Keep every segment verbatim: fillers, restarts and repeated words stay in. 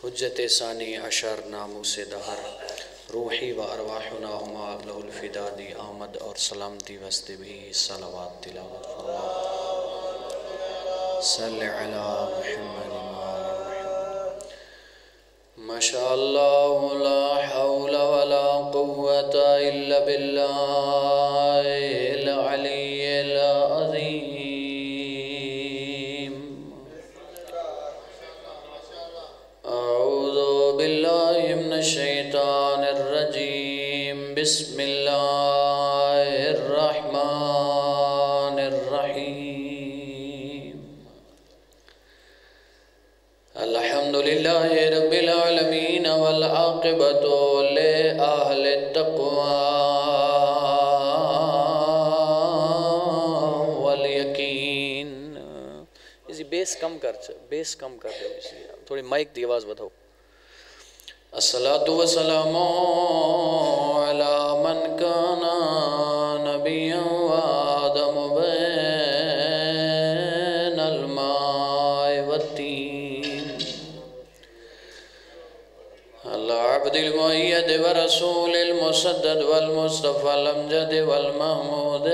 حجت ثانی عشر ناموس دہر روحی و ارواحنا ہما لہ الفدادی آمد اور سلامتی واسطے بھی صلوات تلاوت فرما صلی علی محمد ما شاء اللہ لا حول ولا قوة الا باللہ العلی العظیم اعوذ باللہ من الشیطان الرجیم بسم اللہ الرحمن الرحیم الحمدللہ رب العالمین والعاقبۃ لأہل التقوی والیقین. اسی بیس کم کر بیس کم کر دو اسی تھوڑی مائک دی آواز بتاؤ. الصلاة والسلام علی من کان نبیا وآدم بین الماء والتین العبد المؤید ورسول المسدد والمصطفى الامجد والمحمود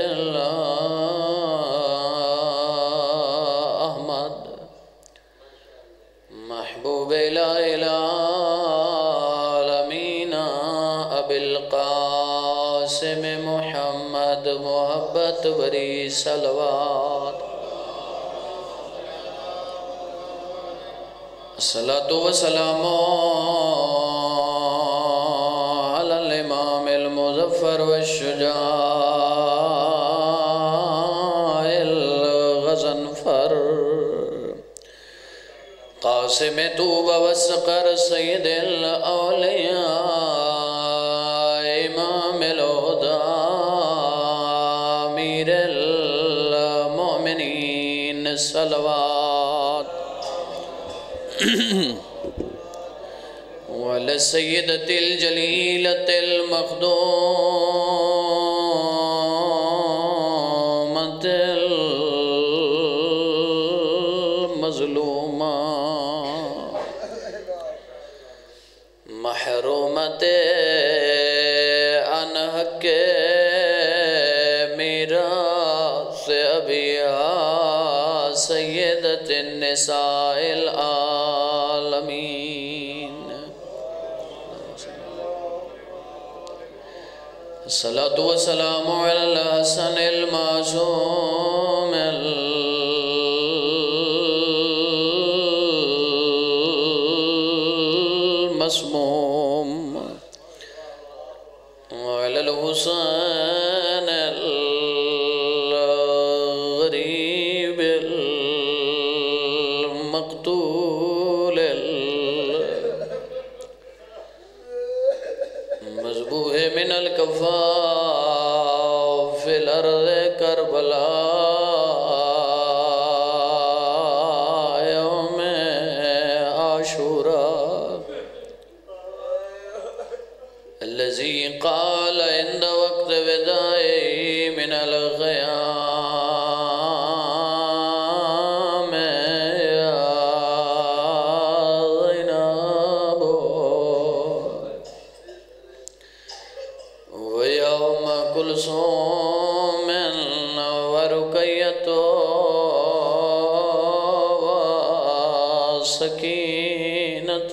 احمد محبوب الہ العالمین ابی القاسم محمد محبت بری صلوات. الصلاة والسلام على الإمام المظفر والشجاع الغضنفر قاسم طوبى والسقر سيد الأولياء إمام الهدى أمير المؤمنين صلوات وعلى السيدة الجليلة المخدومة المظلومة محرومة عن حق میراث أبيها سيدة النساء العالمين. الصلاة والسلام على الحسن المعصوم المسموم وعلى الحسين الغريب المقتول المذبوح من الكفاف في الأرض كربلاء يوم عاشوراء الذي قال عند وقت وداعه من الغيام يا زينب ويوم كلثوم ورقية وسكينة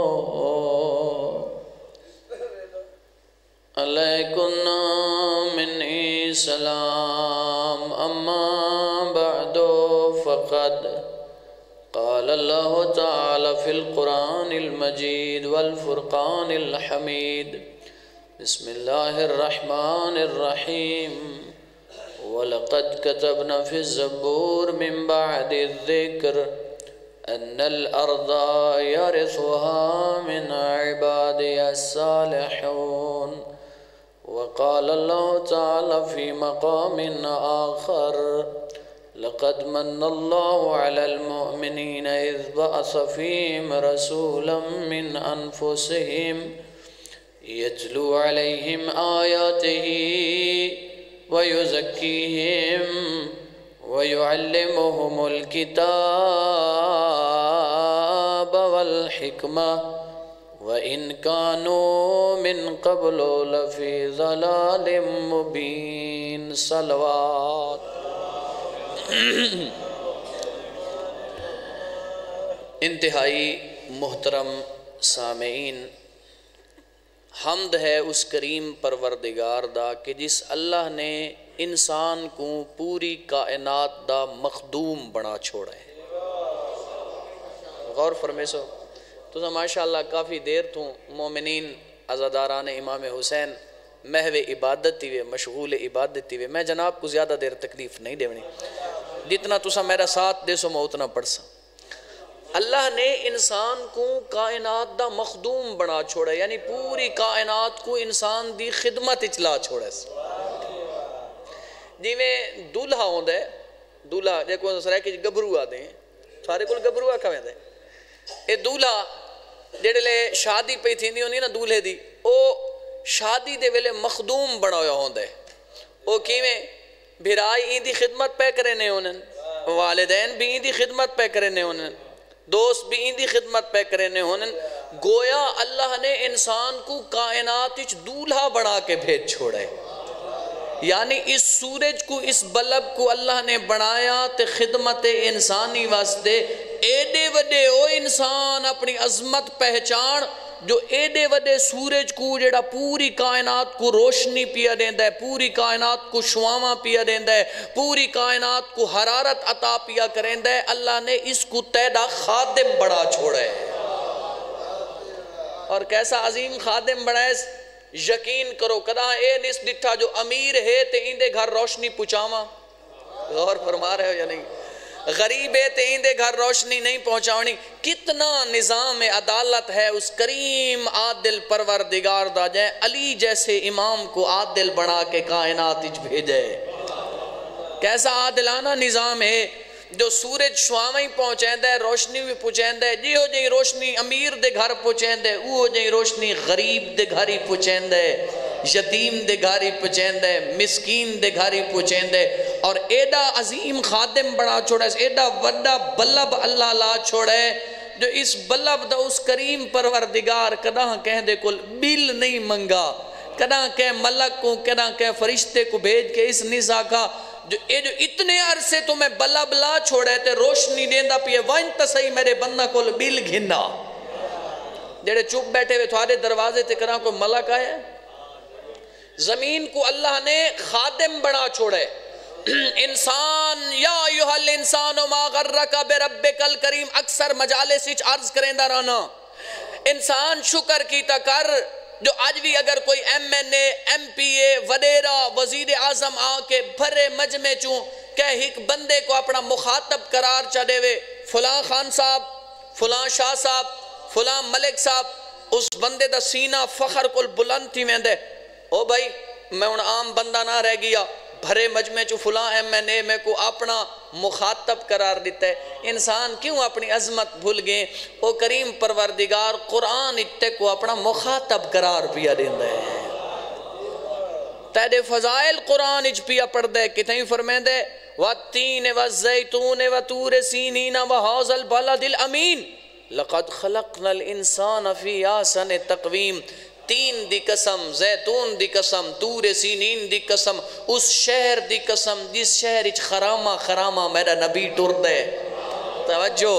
عليكن مني سلام. أما بعد فقد قال الله تعالى في القرآن المجيد والفرقان الحميد بسم الله الرحمن الرحيم ولقد كتبنا في الزبور من بعد الذكر أن الأرض يرثها من عبادي الصالحون. وقال الله تعالى في مقام آخر لقد من الله على المؤمنين إذ بعث فيهم رسولا من أنفسهم يتلو عليهم آياته ويزكيهم ويعلمهم الكتاب والحکمہ وَإِن كَانُوا مِن قَبْلُ لَفِي ضَلَالٍ مُبِينٍ صلوات۔ انتہائی محترم سامعین، حمد ہے اس کریم پروردگار دا کہ جس اللہ نے انسان کو پوری کائنات دا مخدوم بنا چھوڑا ہے۔ غور فرمے سو تو ماشاءاللہ کافی دیر تو مومنین عزاداران امام حسین محو عبادتی وے مشغول عبادتی وے، میں جناب کو زیادہ دیر تکلیف نہیں دیونی، جتنا تسا میرا ساتھ دے سو میں اتنا پڑھ سا۔ اللہ نے انسان کو کائنات دا مخدوم بنا چھوڑا، یعنی پوری کائنات کو انسان دی خدمت اچلا چھوڑا ہے۔ جی میں دولہا ہوندہ ہے، دولہا جے کو سرائے کہ گبرو آدھے ہیں، سارے کل گبرو آکھا میں دے اے دولہا جیڑے لے شادی پہ تھی نہیں ہونی نا دولہے دی، او شادی دے ویلے مخدوم بنا ہویا ہوندہ ہے۔ او کیویں بھرائی این دی خدمت پہ کرنے ہونن، والدین بھی این دی خدمت پہ کرنے ہونن، دوست بھی این دی خدمت پہ کرنے ہونن۔ گویا اللہ نے انسان کو کائنات اچ دولہا بنا کے بھیج چھوڑا ہے، یعنی اس سورج کو اس بلب کو اللہ نے بنایا تے خدمت انسانی واسطے۔ ایڈے وڈے او انسان اپنی عظمت پہچان جو ایڈے وڈے سورج کو جڑا پوری کائنات کو روشنی پیا دیندہ ہے، پوری کائنات کو شواواں پیا دیندہ ہے، پوری کائنات کو حرارت عطا پیا کریندہ ہے، اللہ نے اس کو تیڑا خادم بڑا چھوڑا ہے۔ اور کیسا عظیم خادم بڑا ہے، یقین کرو کدا اے نس ڈٹھا جو امیر ہے تے اندے گھر روشنی پہنچاواں، غور فرما رہے ہو یا نہیں؟ غریب ہے تے اندے گھر روشنی نہیں پہنچاونی۔ کتنا نظام عدالت ہے اس کریم عادل پروردگار دا، جائے علی جیسے امام کو عادل بنا کے کائنات اچ بھیجے۔ کیسا عادلانہ نظام ہے جو سورج شواویں پہنچیندہ ہے، روشنی بھی پہنچیندہ ہے، جی ہو جائیں روشنی امیر دے گھر پہنچیندہ ہے، وہ ہو جائیں روشنی غریب دے گھر ہی پہنچیندہ ہے، یتیم دے گھر ہی پہنچیندہ ہے، مسکین دے گھر ہی پہنچیندہ ہے۔ اور ایڈا عظیم خادم بڑا چھوڑا ہے، ایڈا وڈا بلب اللہ لا چھوڑا ہے جو اس بلب دا اس کریم پروردگار کداں کہہ دے کل بل نہیں منگا، کداں کہہ ملک کو، کداں کہہ فرشتے کو بھیج کے اس نزا کا جو اے جو اتنے عرصے تو میں بلب لا چھوڑے تے روشنی دیندہ پیے وائن تسائی میرے بندہ کول بل گھنا، جڑے چپ بیٹھے ہوئے تھوڑے دروازے تے کراں کو ملک آئے۔ زمین کو اللہ نے خادم بنا چھوڑے۔ انسان یا ایوہ الانسان ما غرک بربک الکریم، اکثر مجالس اچ عرض کریں دا رانا، انسان شکر کی تکر جو آج بھی اگر کوئی M N A, M P A, وڈیرہ، وزیر اعظم آ کے بھرے مجمع چوں کہ ایک بندے کو اپنا مخاطب قرار چڑھے ہوئے، فلاں خان صاحب، فلاں شاہ صاحب، فلاں ملک صاحب، اس بندے دا سینہ فخر کل بلند تھی میں دے، او بھائی میں ان عام بندہ نہ رہ گیا، بھرے مجمع چو فلاں ایم این اے میں کو اپنا مخاطب قرار دیتا ہے۔ انسان کیوں اپنی عظمت بھول گئے؟ او کریم پروردگار قرآن اتے کو اپنا مخاطب قرار پیا دیندہ ہے۔ تیرے فضائل قرآن اچ پیا پڑھ دے کتنی فرمین دے وَالتِّينِ وَالزَّيْتُونِ وَطُورِ سِينِينَ وَهَذَا الْبَلَدِ الْأَمِينَ لَقَدْ خَلَقْنَا الْإِنسَانَ فِي أَحْسَنِ تَقْوِيمٍ۔ تین دی قسم، زیتون دی قسم، تور سینین دی قسم، اس شہر دی قسم جس شہر اچ خرامہ خرامہ میرا نبی ٹر دے۔ توجہ،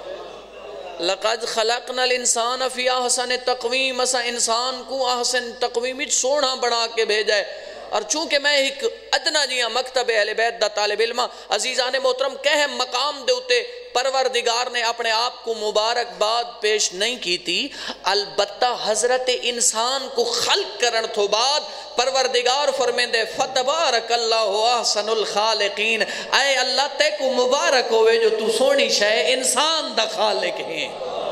لَقَدْ خَلَقْنَا الْإِنسَانَ فِي أَحْسَنِ تَقْوِيمٍ، اسا انسان کو احسن تقویم اچ سونا بنا کے بھیجا ہے۔ اور چونکہ میں ایک ادنا جیاں مکتب اہل بیت دا طالب علمہ، عزیزان محترم کہہ مقام دے ہوتے پروردگار نے اپنے آپ کو مبارک باد پیش نہیں کی تھی، البتہ حضرت انسان کو خلق کرن تو بعد پروردگار فرمین دے فَتَبَارَكَ اللَّهُ أَحْسَنُ الْخَالِقِينَ، اے اللہ تے کو مبارک ہوئے جو تو سونی شے انسان دا خالق ہیں۔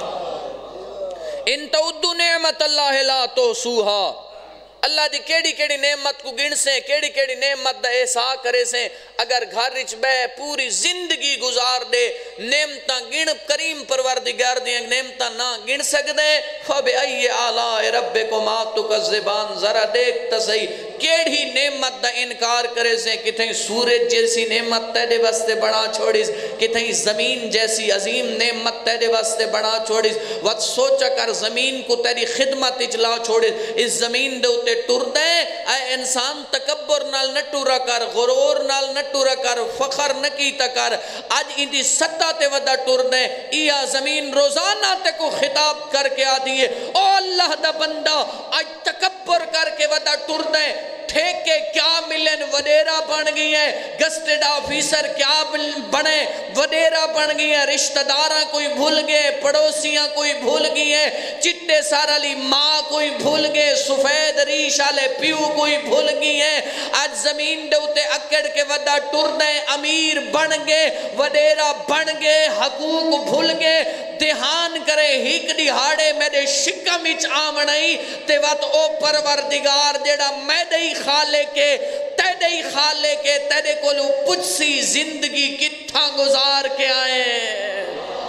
ان تَعُدُّ نِعْمَةَ اللَّهِ لَا تُحْصُوهَا، اللہ دی کیڑی کیڑی نعمت کو گن سے، کیڑی کیڑی نعمت دا احساس کرے سے، اگر گھر رچ بے پوری زندگی گزار دے، نعمتاں گن کریم پروردگار دیا نعمتاں نہ گن سکدے، فَبِأَيِّ آلَاءِ رَبِّكُمَا تُكَذِّبَانِ، ذرا دیکھ تسئی کیڑی نعمت دا انکار کرے سے کتھیں سورج جیسی نعمت تیرے واسطے بڑا چھوڑیس کتھیں زمین جیسی عظیم نعمت تیرے واسطے بڑا چھوڑیس وقت سوچا کر زمین کو تیری خدمت اچلا چھوڑیس اس زمین دے اتے ٹر دیں اے انسان تکبر نال نہ ٹورا کر غرور نال نہ ٹورا کر فخر نہ کیتا کر آج اندی سطح تے ودا ٹر دیں ایا زمین روزانہ تے کو خطاب کر کے آ دیئے او اللہ دا بندہ آج تکبر کر کے ودا ٹر دیں ٹھیکے کیا ملن وڈیرہ بن گئی ہیں گسٹڈ آفیسر کیا بنے وڈیرہ بن گئی ہیں رشتہ داراں کوئی بھول گئے پڑوسیاں کوئی بھول گئی ہیں چٹے سارا لی ماں کوئی بھول گئے سفید ریش آلے پیو کوئی بھول گئی ہیں آج زمین دوتے اکڑ کے ودا ٹر دیں امیر بن گئے وڈیرہ بن گئے حقوق بھول گئے دہان کرے ہیک دیہاڑے میرے شکم اچ آمنائی تے وقت او پروردگار جیڑا میں دئی خالے کے تیدے خالے کے تیدے کو لو پچسی زندگی کتھا گزار کے آئے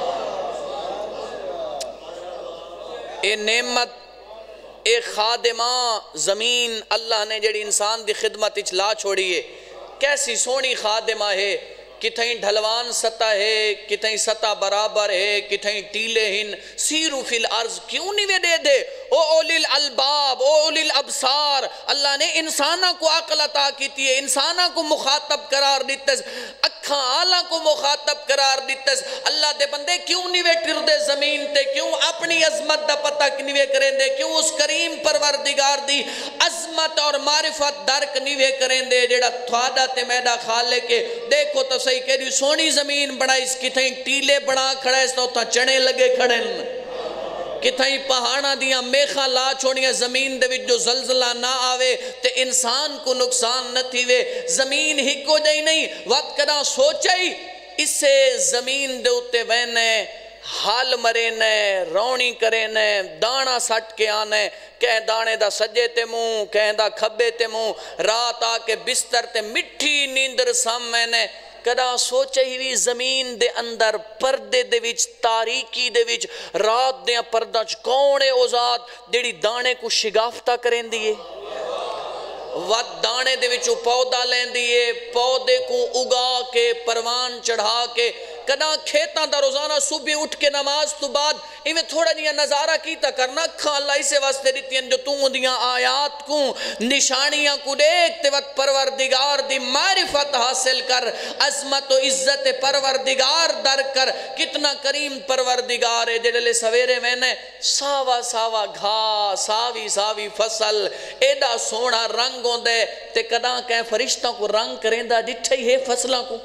اے نعمت اے خادمہ زمین اللہ نے جڑی انسان دی خدمت اچلا چھوڑیے کیسی سونی خادمہ ہے کتھیں ڈھلوان سطح ہے کتھیں سطح برابر ہے کتھیں ٹیلے ہن سیرو فی الارض کیوں نہیں وے دے دے او اولی الالباب او اولی الابصار اللہ نے انسانہ کو عقل عطا کیتی ہے انسانہ کو مخاطب قرار دیتس اکھاں آلہ کو مخاطب قرار دیتس اللہ دے بندے کیوں نہیں وے ٹر دے زمین تے کیوں اپنی عظمت دا پتہ نہیں وے کریں دے کیوں اس کریم پروردگار دی عظمت اور معرفت درک نہیں وے کریں دے جیڑا تھوڑا تے میڈا خالے کے دیکھو تو صحیح کہ دی سونی زمین بڑا اس کتھیں ٹیلے بڑا کھڑا اس تو تا چنے لگے کھڑے کتھیں پہاڑا دیا میخا لا چھوڑیاں زمین دے وچ جو زلزلہ نہ آوے تے انسان کو نقصان نہ تھی وے زمین ہی کو جائی نہیں وقت کدا سوچائی اس سے زمین دے اتے وینے حال مرینے رونی کرینے دانا سٹ کے آنے کہیں دانے دا سجے تے موں کہیں دا کھبے تے موں رات آکے بستر تے مٹھی نیندر سامنے کدا سوچے ہی زمین دے اندر پردے دے وچ تاریکی دے وچ رات دے پردہ چکونے اوزاد دیڑی دانے کو شگافتہ کریں دیئے وقت دانے دے وچو پودا لین دیئے پودے کو اگا کے پروان چڑھا کے کدا کھیتاں دا روزانہ صبح اٹھ کے نماز تو بعد ایویں تھوڑا جیا نظارہ کیتا کرنا کھا اللہ اسے واسطے دیتی ہیں جو توں دیاں آیات کو نشانیاں کو دیکھتے وقت پروردگار دی معرفت حاصل کر عظمت و عزت پروردگار در کر کتنا کریم پروردگار ہے جڑے سویرے میں نے ساوا ساوا گھا ساوی ساوی فصل ایڈا سونا رنگ ہوں دے تے کدا کہیں فرشتوں کو رنگ کریں دا ڈٹھے ہی ہے فصلوں کو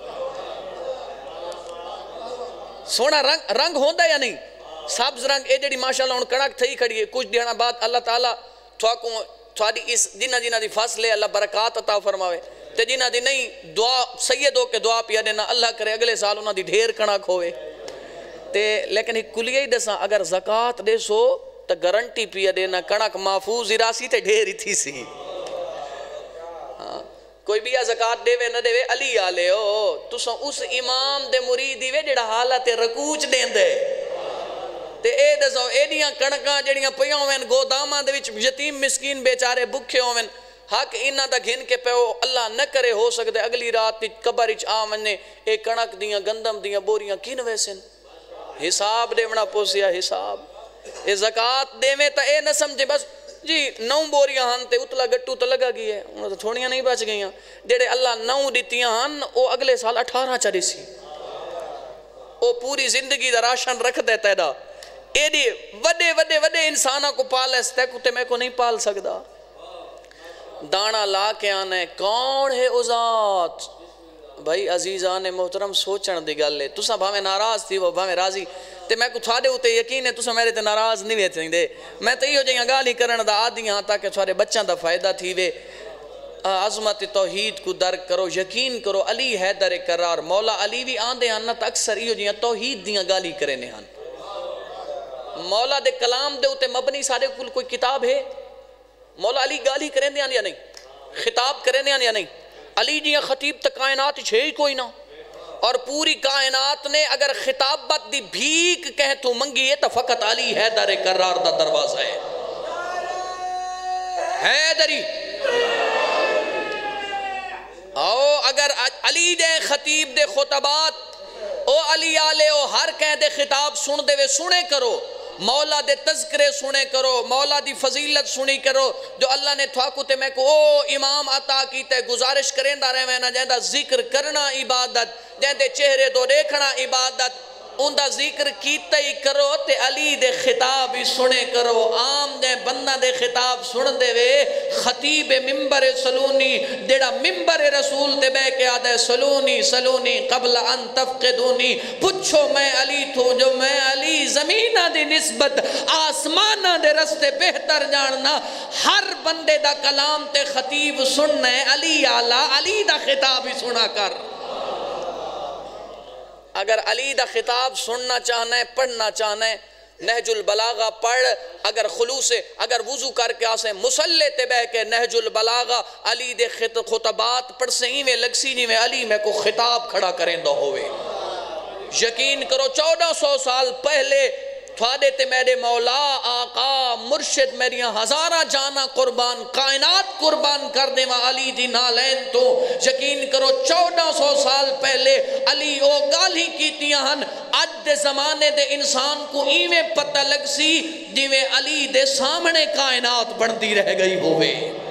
سونا رنگ رنگ ہوندہ یا نہیں سبز رنگ اے جڑی ماشاءاللہ ان کڑک تھی کھڑی ہے کچھ دینا بعد اللہ تعالیٰ تھوڑی اس جنہ جنہ دی فصل ہے اللہ برکات عطا فرماوے تے جنہ دی نہیں دعا سیدوں کے دعا پیا دینا اللہ کرے اگلے سال انہاں دی ڈھیر کڑک ہوئے تے لیکن ایک کلیہ ہی دساں اگر زکاة دے سو تو گارنٹی پیا دینا کڑک محفوظ راسی تے ڈھیر ہی تھی سی کوئی بھی زکاة دے وے نہ دے وے علی آلے ہو تو سا اس امام دے مریدی وے جڑا حالت رکوچ دیں دے تے اے دسو اے دیاں کڑکاں جڑیاں پیاں ہوئن گوداماں دے وچ یتیم مسکین بیچارے بکھے ہوئن حق انہاں دا گھن کے پیو اللہ نہ کرے ہو سکتے اگلی رات قبر وچ آونے اے کڑک دیاں گندم دیاں بوریاں کین ویسن حساب دیونا پوسیا حساب اے زکاة دے میں تا اے نہ سمجھے بس جی نو بوریاں ہن تے اتلا گٹو تو لگا گئی ہے انہوں تو تھوڑیاں نہیں بچ گئیاں جڑے اللہ نو دیتیاں ہن او اگلے سال اٹھارہ چڑی سی او پوری زندگی دا راشن رکھ دیتا ہے دا اے دی وڈے وڈے وڈے انسانہ کو پال ہے تے میں کو نہیں پال سکتا دانا لا کے آنے کون ہے او ذات بھائی عزیزان محترم سوچن دی گل ہے تسا بھاویں ناراض تھی وہ بھاویں راضی تے میں کو تھوڑے ہوتے یقین ہے تسا میرے تے ناراض نہیں ویتے دے میں تے ہی ہو جائیں گالی کرن دا آدھی ہاں تاکہ تھوڑے بچان دا فائدہ تھی وے عظمت توحید کو درک کرو یقین کرو علی حیدر قرار مولا علی بھی آندے ہاں تا اکثر ہی ہو جائیں توحید دیاں گالی کرنے ہاں مولا دے کلام دے ہوتے مبنی سارے کل کوئی کتاب ہے مولا علی گالی کرنے ہاں یا نہیں خطاب کرنے ہاں یا نہیں علی جیاں خطیب تا کائنات چھے ہی کوئی نہ اور پوری کائنات نے اگر خطابت دی بھیک کہہ تو منگی ہے تو فقط علی حیدر قرار دا دروازہ ہے حیدری آؤ اگر علی دے خطیب دے خطبات او علی آلے او ہر کہہ دے خطاب سن دے وے سنے کرو، مولا دے تذکرے سنے کرو، مولا دی فضیلت سنی کرو جو اللہ نے تھواکو تے میں کو او امام عطا کیتے گزارش کریں دا رہے میں جہاں دا ذکر کرنا عبادت، جہاں دے چہرے دو دیکھنا عبادت، ان دا ذکر کیتا ہی کرو تے علی دے خطاب ہی سنے کرو، عام دے بندہ دے خطاب سن دے وے خطیب ممبر سلونی دیڑا ممبر رسول تے بے کے آدھے سلونی سلونی قبل ان تفقدونی، پچھو میں علی تھو جو میں علی زمینہ دی نسبت آسمانہ دے رستے بہتر جاننا، ہر بندے دا کلام تے خطیب سننے علی آلہ علی دا خطاب ہی سنا کر۔ اگر علی دا خطاب سننا چاہنا ہے پڑھنا چاہنا ہے نہج البلاغہ پڑھ، اگر خلوص اگر وضو کر کے آسے مسلح تے بہ کے نہج البلاغہ علی دے خطبات پڑھ سے ہی میں لگسی نہیں میں علی میں کو خطاب کھڑا کریں دو ہوئے، یقین کرو چودہ سو سال پہلے تھوڑے تے میرے مولا آقا مرشد میریاں ہزارہ جانا قربان کائنات قربان کر دے ماں علی دی نالین تو یقین کرو چودہ سو سال پہلے علی او گالی کیتیاں ہن آج دے زمانے دے انسان کو ایویں پتہ لگ سی دیویں علی دے سامنے کائنات بڑھتی رہ گئی ہوئے،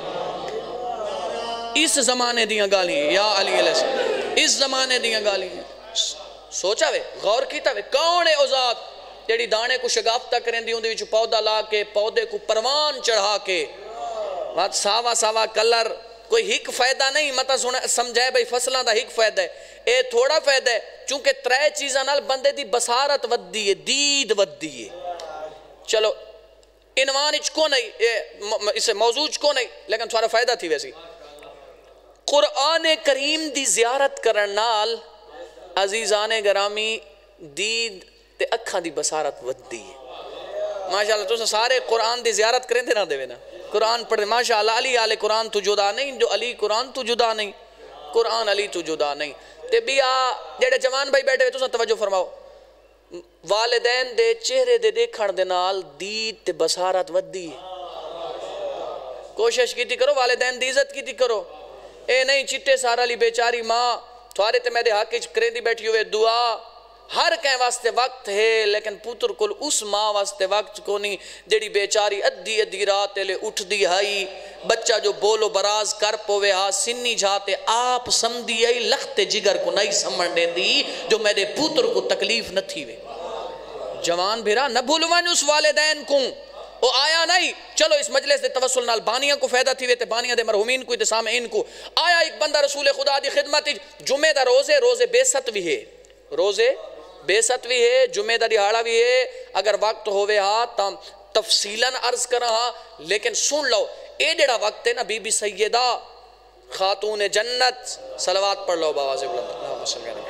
اس زمانے دیاں گالی یا علی علیہ السلام اس زمانے دیاں گالی سوچا وے غور کیتا وے کون ہے ذات جیڑی دانے کو شگافتہ کریں دی اندھے وچ پودا لا کے پودے کو پروان چڑھا کے بات ساوا ساوا کلر کوئی ہک فائدہ نہیں مطا سمجھائے بھئی فصلان دا ہک فائدہ ہے اے تھوڑا فائدہ ہے چونکہ ترے چیزاں نال بندے دی بصارت ود دی ہے دید ود دی ہے، چلو عنوان اچ کو نہیں اسے موضوع اچ کو نہیں لیکن تھوڑا فائدہ تھی ویسی قرآن کریم دی زیارت کرن نال عزیزان گرامی دید تے اکھاں دی بصارت ودی ہے، ماشاءاللہ تو سارے قرآن دی زیارت کریں دے نہ دے نا قرآن پڑھیں ماشاءاللہ علی آلے قرآن تو جدا نہیں جو علی قرآن تو جدا نہیں قرآن علی تو جدا نہیں تے بیا جیڑے جوان بھائی بیٹھے تو توجہ فرماؤ والدین دے چہرے دے دیکھن دے نال دید تے بصارت ودی ہے، کوشش کی تھی کرو والدین دی عزت کی تھی کرو، اے نہیں چٹے سارا لی بیچاری ماں تھوارے تے میرے حق کریں دی بیٹھی ہوئے دعا ہر کہیں واسطے وقت ہے لیکن پتر کل اس ماں واسطے وقت کو نہیں جیڑی بیچاری ادھی ادھی رات لے اٹھ دی ہائی بچہ جو بولو براز کر پوے ہاں سنی جاتے آپ سمدھی آئی لخت جگر کو نہیں سمڑنے دی جو میرے پتر کو تکلیف نہ تھی وے، جوان بھیرا نہ بھولوان اس والدین کو وہ آیا نہیں چلو اس مجلس دے توسل نال بانیاں کو فائدہ تھی وے تے بانیاں دے مرحومین کو تے سامعین کو آیا ایک بندہ رسول خدا دی خدمت جمعہ دا روزے روزے بے ست بھی ہے روزے بے ست بھی ہے جمعہ دا دیہاڑا بھی ہے اگر وقت ہوئے ہاں تا تفصیلاً عرض کرا ہاں لیکن سن لو اے جڑا وقت ہے نا بی بی سیدہ خاتون جنت صلوات پڑھ لو باواز اللہ صلی اللہ علیہ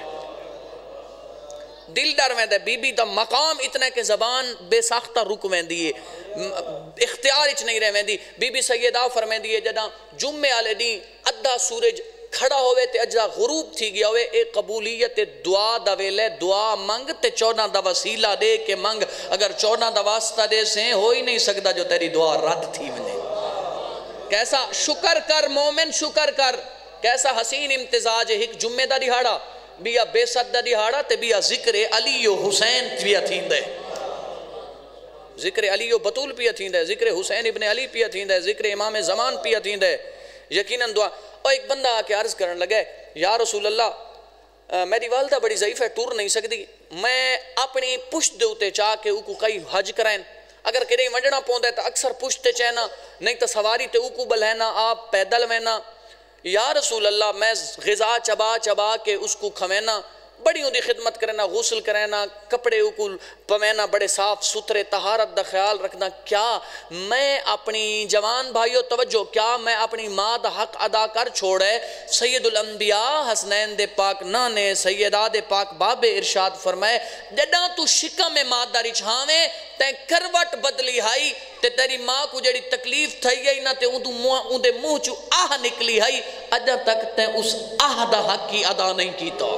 دل ڈر میں دے بی بی دا مقام اتنا کہ زبان بے ساختہ رک میں دیئے اختیار اچ نہیں رہ میں دی بی بی سیدہ فرمیں دیئے جدا جمعہ علیہ دی ادھا سورج کھڑا ہوئے تے اجا غروب تھی گیا ہوئے ایک قبولیت دعا دا ویلے دعا منگ تے چودہ دا وسیلہ دے کے منگ اگر چودہ دا واسطہ دے سے ہو ہی نہیں سکتا جو تیری دعا رد تھی منے کیسا شکر کر مومن شکر کر کیسا حسین امتزاج ایک جمعہ دا دیہاڑا بیا بے صد دا دیہاڑا تے بیا ذکر علی و حسین پیا تھین دے ذکر علی و بطول پیا تھین دے ذکر حسین ابن علی پیا تھین دے ذکر امام زمان پیا تھین دے یقیناً دعا اور ایک بندہ آکے عرض کرن لگے یا رسول اللہ میری والدہ بڑی ضعیف ہے ٹور نہیں سکتی میں اپنی پشت دوتے چاہ کے اوکو کئی حج کرائیں اگر کہ نہیں ونڈنا پوندے تو اکثر پشتے چہنا نہیں تو سواری تے اوکو بلہنا آپ پیدل وینا یا رسول اللہ میں غذا چبا چبا کے اس کو کھوینا بڑی ہوں دی خدمت کرنا غسل کرنا کپڑے اکول پوینا بڑے صاف ستھرے طہارت دا خیال رکھنا کیا میں اپنی جوان بھائیو توجہ کیا میں اپنی ماں دا حق ادا کر چھوڑے سید الانبیاء حسنین دے پاک نانے سیدہ دے پاک باب ارشاد فرمائے جڑا تو شکم میں ماں داری چھاویں تے کروٹ بدلی ہائی تے تیری ماں کو جڑی تکلیف تھئی گئی نا تے ان دے منہ چو آہ نکلی ہائی اجا تک تے اس آہ دا حق کی ادا نہیں کیتا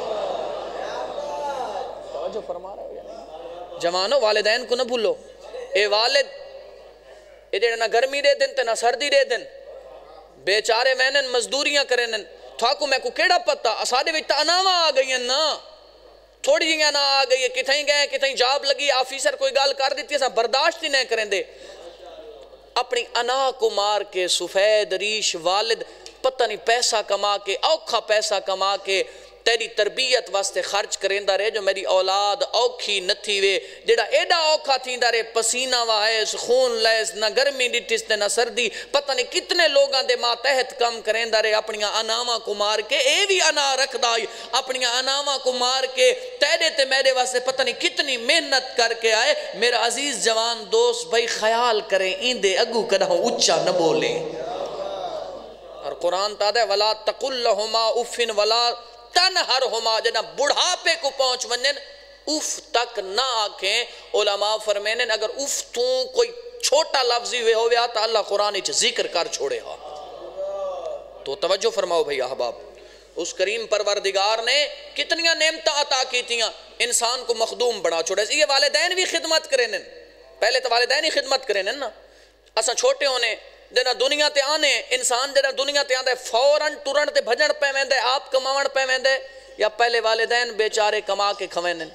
جو فرما رہے ہو یا نہیں جوانو والدین کو نہ بھولو اے والد اے جڑے نہ گرمی دے دن تے نہ سردی دے دن بیچارے وینن مزدوریاں کرنن تھاکو میں کو کیڑا پتا اساڑے وچ تا اناواں آ گئی ہیں نا تھوڑی جیاں نہ آ گئی ہے کتھیں گئے کتھیں جاب لگی آفیسر کوئی گال کر دیتی ہے برداشت ہی نہیں کریں دے اپنی انا کو مار کے سفید ریش والد پتہ نہیں پیسہ کما کے اوکھا پیسہ کما کے تیری تربیت واسطے خرچ کریں دا رہے جو میری اولاد اوکھی نہ تھی وے جڑا ایڈا اوکھا تھی دا رہے پسینہ واہیس خون لیس نہ گرمی ڈٹس نہ سردی پتہ نہیں کتنے لوگاں دے ماتحت کم کریں دا رہے اپنیاں اناواں کو مار کے اے بھی انا رکھ دائی اپنیاں اناواں کو مار کے تیرے تے میرے واسطے پتہ نہیں کتنی محنت کر کے آئے میرا عزیز جوان دوست بھائی خیال کریں ایندے اگو کدہ اچھا نہ بولیں اور قرآن تا دے وَلَا تَقُلْ لَهُمَا اُفٍ وَلَا تَنْهَرْهُمَا جنا بڑھاپے کو پہنچ ونجن اف تک نہ آکھیں علماء فرمینن اگر اف تو کوئی چھوٹا لفظی ہوئے ہویا تا اللہ قرآن اچھ ذکر کر چھوڑے ہا تو توجہ فرماؤ بھئی احباب اس کریم پروردگار نے کتنیاں نعمتیں عطا کی تیاں انسان کو مخدوم بنا چھوڑے یہ والدین بھی خدمت کرنن پہلے تو والدین ہی خدمت کرنن نا اساں چھوٹے ہونے جنا دنیا تے آنے انسان جنا دنیا تے آنے فوراں ٹورن تے بھجن پہ ویندے آپ کماون پہ ویندے یا پہلے والدین بیچارے کما کے کھوینن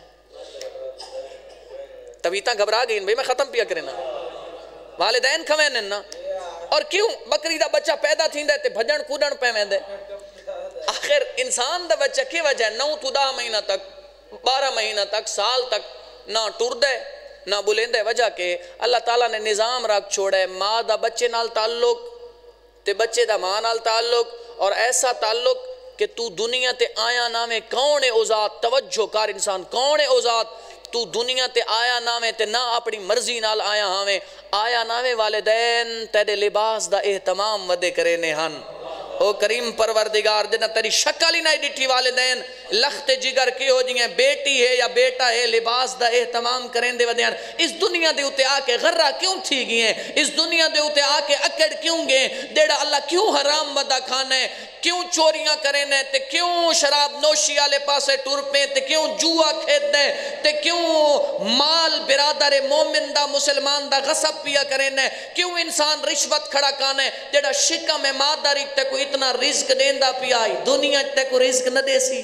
طبیعتاں گھبرا گئیں بھئی میں ختم پیا کرنا والدین کھوینن نا اور کیوں بکری دا بچہ پیدا تھیندے تے بھجن کودن پہ ویندے آخر انسان دا بچہ کی وجہ ہے نو تو دا مہینہ تک بارہ مہینہ تک سال تک نہ ٹور دے نہ بلندے وجہ کے اللہ تعالیٰ نے نظام رکھ چھوڑے ماں دا بچے نال تعلق تے بچے دا ماں نال تعلق اور ایسا تعلق کہ تو دنیا تے آیا نامے کون اوزاد توجہ کار انسان کون اوزاد تو دنیا تے آیا نامے تے نہ اپنی مرضی نال آیا ہمیں آیا نامے والدین تیرے لباس دا اہتمام ودے کرے ہن او کریم پروردگار جنہ تیری شکل ہی نہیں ڈٹھی والدین لخت جگر کی ہو جی ہیں بیٹی ہے یا بیٹا ہے لباس دا اہتمام کریں دے ودیان اس دنیا دے اتے آکے غرہ کیوں تھی گئی ہیں اس دنیا دے اتے آکے اکڑ کیوں گئے دیڑا اللہ کیوں حرام ودا کھانے کیوں چوریاں کریں تے کیوں شراب نوشی آلے پاسے ٹور پیں تے کیوں جوا کھید دیں تے کیوں مال برادر مومن دا مسلمان دا غصب پیا کریں کیوں انسان رشوت کھڑا کانے جڑا شکا میں ماداری تے کو اتنا رزق دیندہ پیائی دنیا تے کو رزق نہ دے سی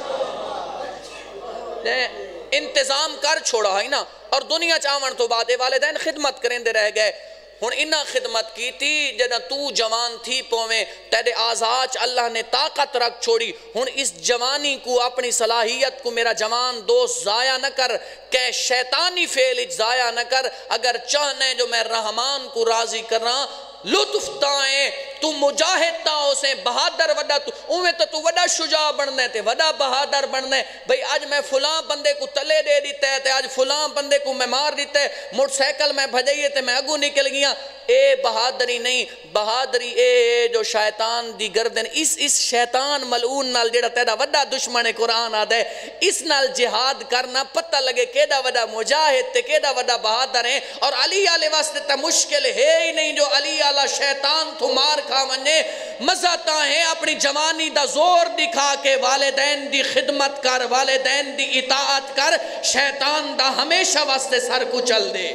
انتظام کر چھوڑا ہے نا اور دنیا چاہون تو بعد والدین خدمت کریں دے رہ گئے ہن انہا خدمت کی تھی جنا تو جوان تھی پویں تیرے آزاج اللہ نے طاقت رکھ چھوڑی ہن اس جوانی کو اپنی صلاحیت کو میرا جوان دوست ضائع نہ کر کہ شیطانی فعل ضائع نہ کر اگر چاہنے جو میں رحمان کو راضی کر رہا لطف تائیں تو مجاہد تاؤ سے بہادر وڈا تو اوہ تو تو وڈا شجاع بڑھنے تے وڈا بہادر بڑھنے بھئی آج میں فلاں بندے کو تلے دے دیتے ہیں آج فلاں بندے کو میں مار دیتے ہیں موٹر سیکل میں بھجائیے تے میں اگو نکل گیا اے بہادری نہیں بہادری اے جو شیطان دی گردن اس اس شیطان ملعون نال جڑا تیرا وڈا دشمن قرآن آدھے اس نال جہاد کرنا پتہ لگے کیڑا وڈا مجاہد تے کیڑا وڈا بہادر ہیں اور علی آلے واسطے تا مشکل ہے ہی نہیں جو علی آلہ شیطان تو مار کھا منجے مزہ تاہیں اپنی جوانی دا زور دکھا کے والدین دی خدمت کر والدین دی اطاعت کر شیطان دا ہمیشہ واسطے سر کو چل دے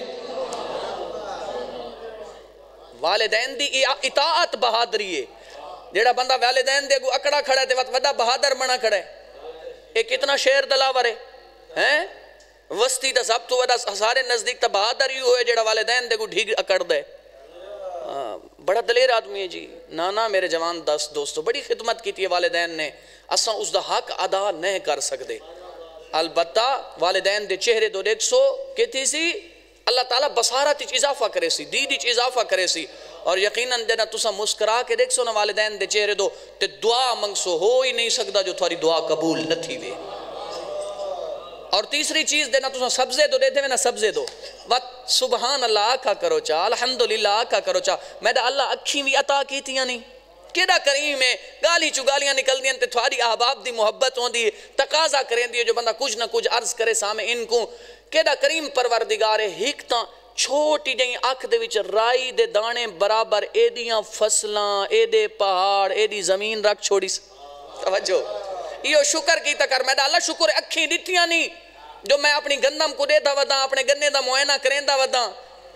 والدین دی اطاعت بہادری ہے جیڑا بندہ والدین دے گو اکڑا کھڑا ہے تے وڈا بہادر بنا کھڑا ہے ایک اتنا شیر دلاور ہے وستی دا سب تو وڈا سارے نزدیک تا بہادر ہی ہوئے جیڑا والدین دے گو ڈھیگ اکڑ دے بڑا دلیر آدمی ہے جی نانا میرے جوان دست دوستو بڑی خدمت کی تھی والدین نے اساں اس دا حق ادا نہیں کر سکتے البتہ والدین دے چہرے دو دیکھ سو کہتی سی اللہ تعالیٰ بصارت اچھ اضافہ کرے سی دید اچھ اضافہ کرے سی اور یقیناً دینا تسا مسکرا کے دیکھ سو نا والدین دے چہرے دو تے دعا منگ سو ہو ہی نہیں سکتا جو تھوڑی دعا قبول نہ تھی وے اور تیسری چیز دینا تسا سبزے دو دے دے نا سبزے دو وقت سبحان اللہ آکھا کرو چا الحمدللہ آکھا کرو چا میں دا اللہ اکھیں بھی عطا کی تیاں نہیں کیڑا کریم ہے گالی چگالیاں نکل دیں تے تھوڑی احباب دی محبت ہوں دی تقاضا کریں دی جو بندہ کچھ نہ کچھ عرض کرے سامنے ان کو کیڑا کریم پروردگار ہے ہکتاں چھوٹی جائیں آنکھ دے وچ رائی دے دانے برابر اے دیاں فصلاں اے دے پہاڑ اے دی زمین رکھ چھوڑی توجہ یہ شکر کی تکر میں دا اللہ شکر اکھیں دیتیاں نہیں جو میں اپنی گندم کو دے دا ودا اپنے گنے دا معائنہ کریں دا ودا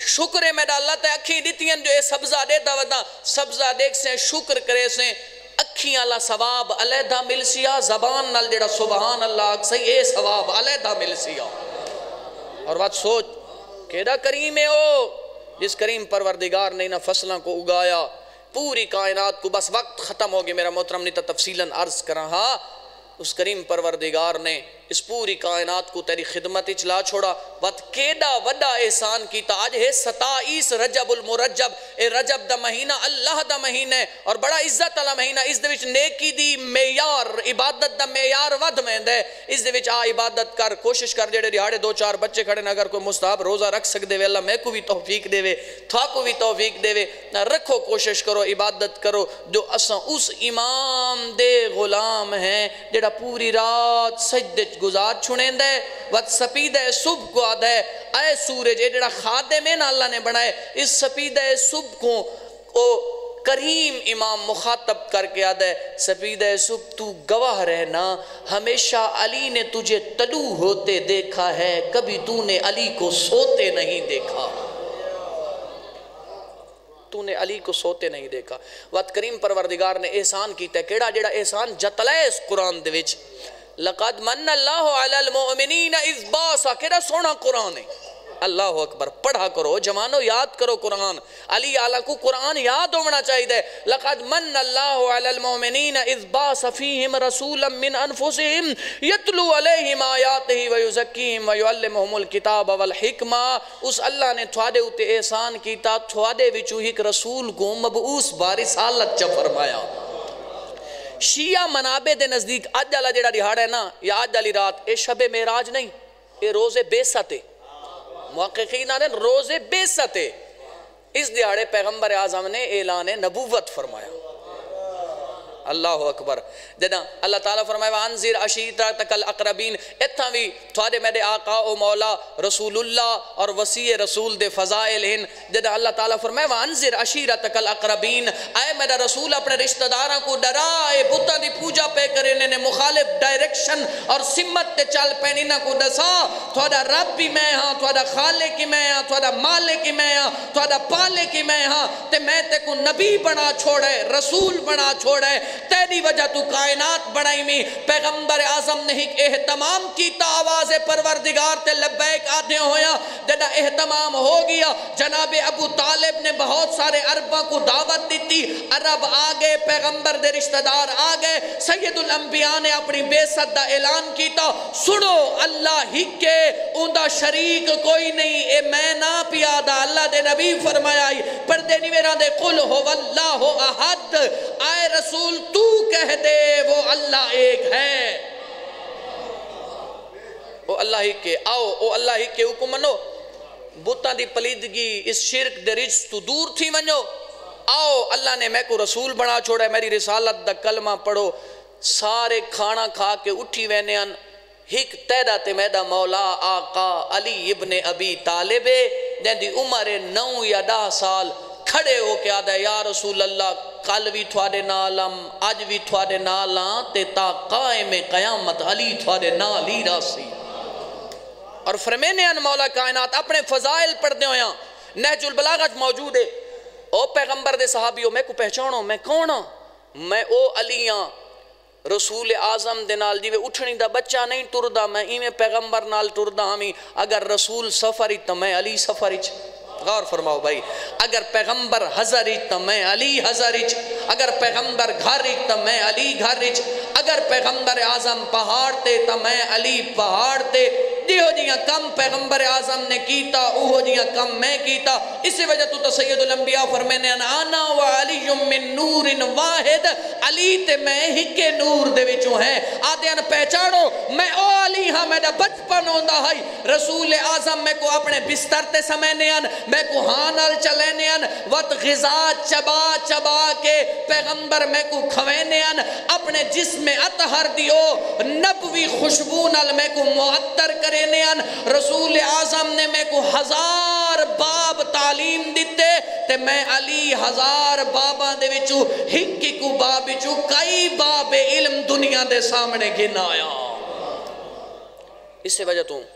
شکر ہے میرا اللہ تے اکھی دیتیاں جو اے سبزہ دے دا سبزہ دیکھ سے شکر کرے سے اکھیاں اللہ ثواب علیدہ مل سیا زبان نال جڑا سبحان اللہ اکسی اے ثواب علیدہ مل سیا اور بات سوچ کیڑا کریم ہے او جس کریم پروردگار نے انہا فصلوں کو اگایا پوری کائنات کو بس وقت ختم ہو گیا میرا محترم نہیں تا تفصیلاً عرض کر رہا اس کریم پروردگار نے اس پوری کائنات کو تیری خدمت اچلا چھوڑا وقت کیڑا وڈا احسان کیتا آج ہے ستائیس رجب المرجب اے رجب دا مہینہ اللہ دا مہینہ ہے اور بڑا عزت اللہ مہینہ اس دے وچ نیکی دی میار عبادت دا میار ود مہند ہے اس دے وچ آ عبادت کر کوشش کر جڑے دیہاڑے دو چار بچے کھڑے نہ اگر کوئی مستحب روزہ رکھ سک دے وے اللہ میں کو بھی توفیق دے وے تھا کو بھی توفیق دے وے نہ رکھو کوشش کرو عبادت کرو جو اساں اس امام دے غلام ہیں جڑا پوری رات سجدے گزار چھوڑیں دے وقت سپیدہ صبح کو آدھا ہے اے سورج اے جڑا خادم ہے نا اللہ نے بنائے اس سپیدہ صبح کو او کریم امام مخاطب کر کے آدھا ہے سپیدہ صبح تو گواہ رہنا ہمیشہ علی نے تجھے طلوع ہوتے دیکھا ہے کبھی تو نے علی کو سوتے نہیں دیکھا تو نے علی کو سوتے نہیں دیکھا وقت کریم پروردگار نے احسان کیتا ہے کیڑا جڑا احسان جتلائے اس قرآن دے وچ لقد من اللہ علی المؤمنین اذ باسا کیڑا سونا قرآن ہے اللہ اکبر پڑھا کرو جوانو یاد کرو قرآن علی آلہ کو قرآن یاد ہونا چاہیے دے لقد من اللہ علی المؤمنین اذ باس فیہم رسولا من انفسہم یتلو علیہم آیاتہ ویزکیہم ویعلمہم الکتاب والحکمہ اس اللہ نے تھوڑے اتے احسان کیتا تھوڑے وچو ایک رسول کو مبعوث بارسالت چا فرمایا شیعہ منابع دے نزدیک آج اللہ جڑا رہاڑا ہے نا یا آج علی رات اے شب معراج نہیں اے روز بیست ہے محققین آنے روز بیست ہے اس دیہاڑے پیغمبر اعظم نے اعلان نبوت فرمایا اللہ اکبر جدا اللہ تعالیٰ فرمائے وانذر عشیرتک الاقربین اتھا بھی تھوڑے میرے آقا و مولا رسول اللہ اور وسیع رسول دے فضائل ہیں جدا اللہ تعالیٰ فرمائے وانذر عشیرتک الاقربین اے میرا رسول اپنے رشتہ داراں کو ڈرائے بتا دی پوجا پہ کرے نے مخالف ڈائریکشن اور سمت تے چل پینی نہ کو دسا تھوڑا رب بھی میں ہاں تھوڑا خالق کی میں ہاں تھوڑا مالک کی میں ہاں تھوڑا پالک کی میں ہاں تے میں تے کو نبی بنا چھوڑے رسول بنا چھوڑے تیری وجہ تو کائنات بڑھائی میں پیغمبر اعظم نے ایک اہتمام کیتا آواز پروردگار تے لبیک آدھے ہویا جدا اہتمام ہو گیا جناب ابو طالب نے بہت سارے عربہ کو دعوت دیتی عرب آگے پیغمبر دے رشتہ دار آگے سید الانبیاء نے اپنی بے صدہ اعلان کیتا سنو اللہ ہی کے اندہ شریک کوئی نہیں اے میں نا پیادا اللہ دے نبی فرمایا پردے نیویران دے قل ہو واللہ احد آئے رسول تو کہہ دے وہ اللہ ایک ہے وہ اللہ ہی کے آؤ وہ اللہ ہی کے حکم منو بتاں دی پلیدگی اس شرک دے رجس تو دور تھی منو آؤ اللہ نے میں کو رسول بنا چھوڑا ہے میری رسالت دا کلمہ پڑھو سارے کھانا کھا کے اٹھی وینیان ہک تیدہ تے میدہ مولا آقا علی ابن ابی طالب دین دی عمر نو یا دہ سال کھڑے ہو کے آدھا یا رسول اللہ کل بھی تھوڑے نالم آج بھی تھوڑے نالم تے تا قائم قیامت علی تھوڑے نالی راسی اور فرمینے ان مولا کائنات اپنے فضائل پڑھ دے ہویاں نہج البلاغت موجود ہے او پیغمبر دے صحابیوں میں کو پہچانو میں کون ہوں میں او علیاں رسول اعظم دے نال جیوے اٹھنی دا بچہ نہیں ٹردہ میں ایمیں پیغمبر نال ٹردہ ہمیں اگر رسول سفری تو میں علی سفری چھ غور فرماؤ بھائی اگر پیغمبر ہزاری تو میں علی ہزاری چھ اگر پیغمبر گھاری تو میں علی گھاری چھ اگر پیغمبر اعظم پہاڑ تے تو میں علی پہاڑ تے دیو جیاں کم پیغمبر اعظم نے کیتا اوہو جیاں کم میں کیتا اسی وجہ تو سید الانبیاء فرمینے آنا و علی من نور واحد علی تے میں ہی کے نور دے وچوں ہیں آدھے ان پہچانو میں او علی ہاں میرا بچپن ہوندہ ہے رسول اعظم میں کو اپنے بستر تے سمینے ان میں کو ہانال چلینے ان وقت غذا چبا چبا کے پیغمبر میں کو کھوینے ان اپنے جسم اطہر دیو نبوی خوشبو نال میں کو معطر کرینے ان رسول اعظم نے میں کو ہزار باب تعلیم دیتے تے میں علی ہزار بابا دے وچو ہکی کو باب وچو کئی باب علم دنیا دے سامنے گھن آیا اس سے وجہ تو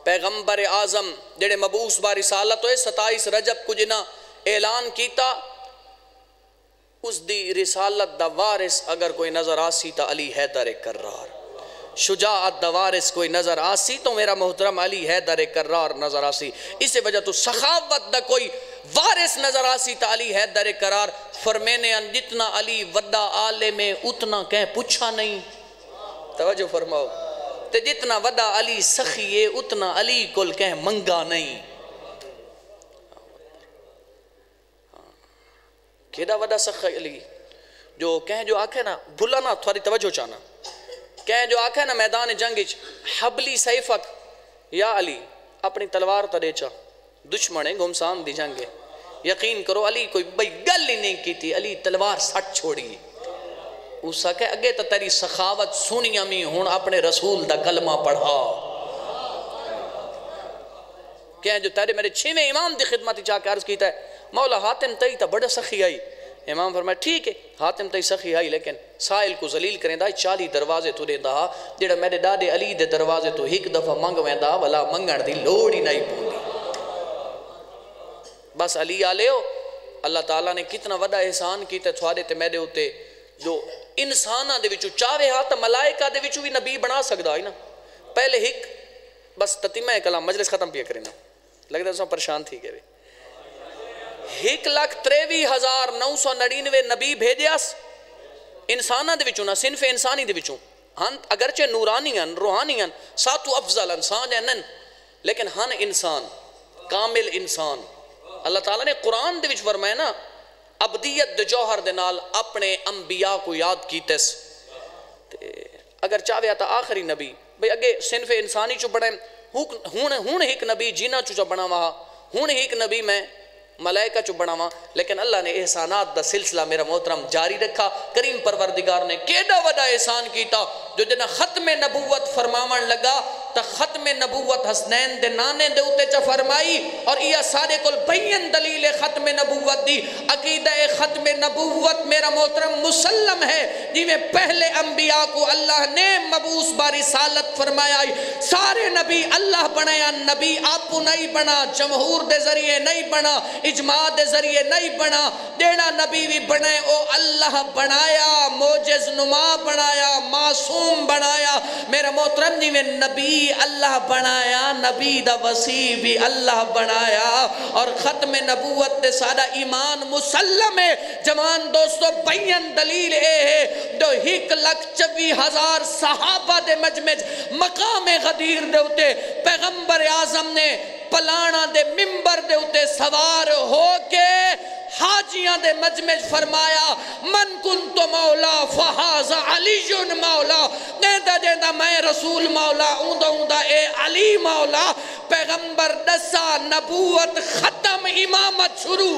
پیغمبر اعظم جڑے مبعوث با رسالت ہوئے ستائیس رجب کو جنہ اعلان کیتا اس دی رسالت دا وارث اگر کوئی نظر آسی تا علی حیدر کرار، شجاعت دا وارث کوئی نظر آسی تو میرا محترم علی حیدر کرار نظر آسی، اس وجہ تو سخاوت دا کوئی وارث نظر آسی تا علی حیدر کرار۔ فرمینے ان جتنا علی وڈا عالم میں اتنا کہیں پوچھا نہیں، توجہ فرماؤ، تے جتنا وڈا علی سخی ہے اتنا علی کل کہیں منگا نہیں۔ کیڑا وڈا سخی علی جو کہیں جو آکھے نا بھولانا تھوڑی توجہ چاہنا، کہیں جو آکھے نا میدان جنگیچ حبلی سیفک یا علی اپنی تلوار تا دیچا دشمنے گمسان دی جنگے، یقین کرو علی کوئی بھئی گل ہی نہیں کی تھی، علی تلوار سٹ چھوڑی، اسا کہ اگے تا تیری سخاوت سنی امی ہون اپنے رسول دا کلمہ پڑھا، کہیں جو تیرے میرے چھویں امام دی خدمتی چاہ کے عرض کیتا ہے مولا حاتم تئی تا بڑا سخی آئی، امام فرمایا ٹھیک ہے حاتم تئی سخی آئی لیکن سائل کو ذلیل کریں دا چالی دروازے تو دے دا جڑا میرے ڈاڈے علی دے دروازے تو ایک دفعہ منگ ویندا ولا منگن دی لوڑ ہی نہیں پوندی۔ بس علی آلے ہو اللہ تعالیٰ نے کتنا وڈا احسان کیتا تھوڑے تے میرے ہوتے جو انسانہ دے وچو چاہے ہاتھ ملائکہ دے وچو بھی نبی بنا سکدا ہے نا، پہلے ہک بس تتیمہ کلام مجلس ختم پیا کریں نا، لگتا ہے سو پریشان تھی گئے ایک لاکھ تریوی ہزار نو سو نڑینوے نبی بھیجیاس انسانہ دے وچوں نا صنف انسانی دے وچوں ہن اگرچہ نورانیاں روحانیاں ساتو افضل انسان جنن لیکن ہن انسان کامل انسان اللہ تعالیٰ نے قرآن دے وچ فرمایا نا ابدیت دے جوہر دے نال اپنے انبیاء کو یاد کیتس اگر چاہے تا آخری نبی بھئی اگے صنف انسانی چو بڑھائیں ہون ایک نبی جینا چو چو بڑھا وہاں ہون ایک نبی میں ملائکہ چو بڑھا وہاں لیکن اللہ نے احسانات دا سلسلہ میرا محترم جاری رکھا۔ کریم پروردگار نے کیڑا وڈا احسان کیتا جو جنہ ختم نبوت فرماون لگا تا ختم نبوت حسنین دے نانے دے اتے چا فرمائی اور یہ سارے کل بین دلیل ختم نبوت دی عقیدہ ختم نبوت میرا محترم مسلم ہے جی میں پہلے انبیاء کو اللہ نے مبعوث با رسالت فرمایا سارے نبی اللہ بنایا نبی آپ نہیں بنا جمہور دے ذریعے نہیں بنا اجماع دے ذریعے نہیں بنا دینا نبی بھی بنے او اللہ بنایا موجز نما بنایا معصوم بنایا میرا محترم جی میں نبی اللہ بنایا نبی دا وسیع بھی اللہ بنایا اور ختم نبوت دے سادہ ایمان مسلم ہے جوان دوستو بین دلیل اے ہے دو ایک لکھ چوی ہزار صحابہ دے مجمج مقام غدیر دے ہوتے پیغمبر اعظم نے پلانا دے ممبر دے ہوتے سوار ہو کے حاجیاں دے مجمج فرمایا من کنت مولا فہاز علی مولا دیندہ دیندہ میں رسول مولا اوندہ اوندہ اے علی مولا پیغمبر دسا نبوت ختم امامت شروع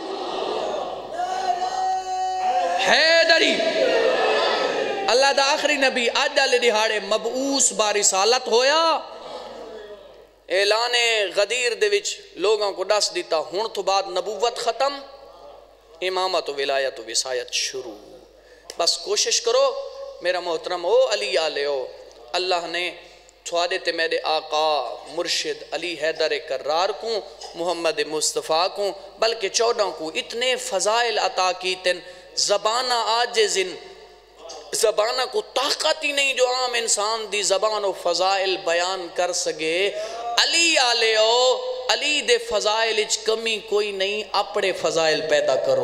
حیدری اللہ دا آخری نبی آجا لے دہاڑے مبعوث با رسالت ہویا اعلان غدیر دے وچ لوگاں کو ڈس دیتا ہون تو بعد نبوت ختم امامت و ولایت و وسایت شروع بس کوشش کرو میرا محترم او علی آلے ہو اللہ نے تھوڑے تے میرے آقا مرشد علی حیدر کرار کو محمد مصطفیٰ کو بلکہ چودہ کو اتنے فضائل عطا کی تن زبانہ آجزن زبانہ کو طاقت ہی نہیں جو عام انسان دی زبان و فضائل بیان کر سکے علی آلے ہو علی دے فضائل اچ کمی کوئی نہیں اپنے فضائل پیدا کرو